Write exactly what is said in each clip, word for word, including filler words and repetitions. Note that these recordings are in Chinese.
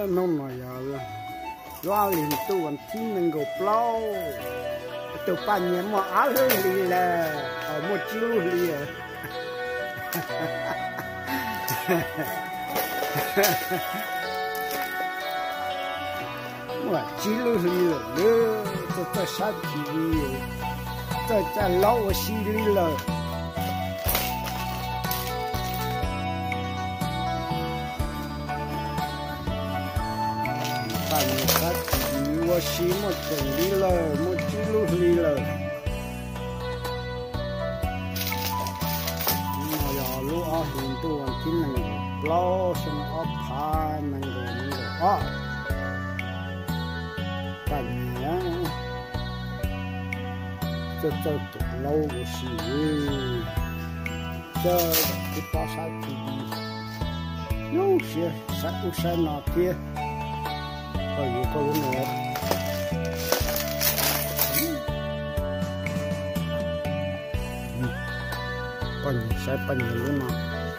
弄了呀了，拉领都往天能够包，都半年么阿了里了，啊么记录里了，哈哈哈哈哈哈。我记录里了，这在山体里，这在老我溪里了。半年山体我溪么整理了，么记录里了。我要路啊，很多问题能够老什么啊爬能够能够啊。半年，这这都老是，这这把山体里，有些山有山那边，还有个人呢，嗯，半年山半年路嘛。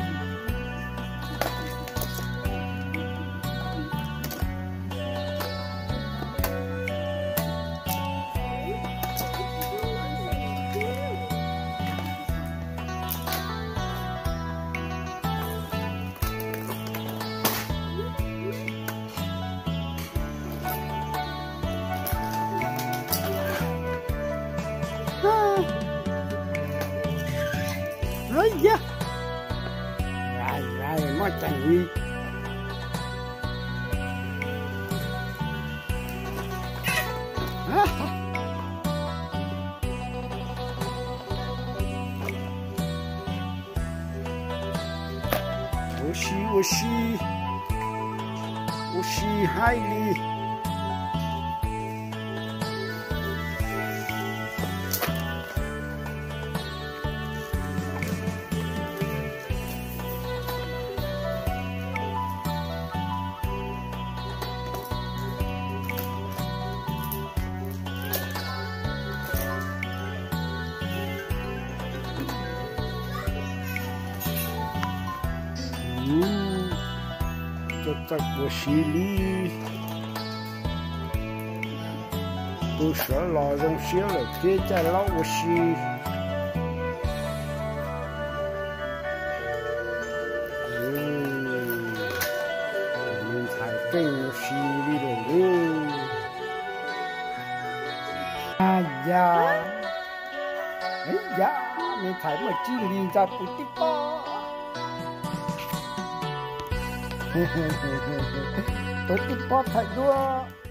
哎呀，哎呀，莫整你！啊哈！我是我是我是海里。嗯，这在我心里，都是老人写了，别在老我心。嗯，你才跟我心里了。哎呀，哎呀，你才没经历在不的吧？嘿嘿嘿嘿嘿，不的包太多。